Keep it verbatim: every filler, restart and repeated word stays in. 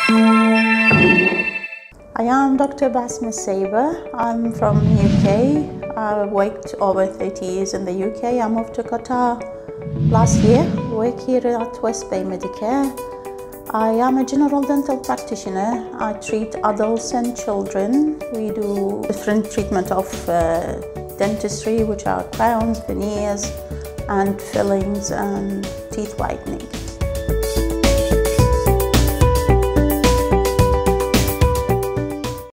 I am Doctor Basma Saber. I'm from U K. I worked over thirty years in the U K. I moved to Qatar last year. Work here at West Bay Medicare. I am a general dental practitioner. I treat adults and children. We do different treatment of uh, dentistry, which are crowns, veneers, and fillings and teeth whitening.